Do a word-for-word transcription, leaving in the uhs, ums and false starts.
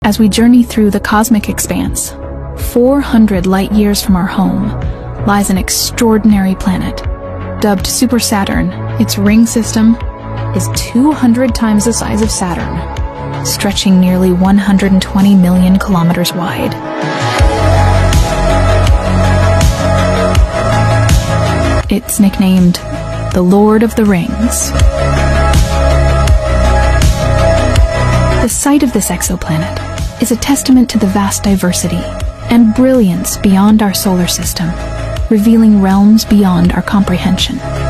As we journey through the cosmic expanse, four hundred light-years from our home lies an extraordinary planet. Dubbed Super Saturn, its ring system is two hundred times the size of Saturn, stretching nearly one hundred twenty million kilometers wide. It's nicknamed the Lord of the Rings. The sight of this exoplanet is a testament to the vast diversity and brilliance beyond our solar system, revealing realms beyond our comprehension.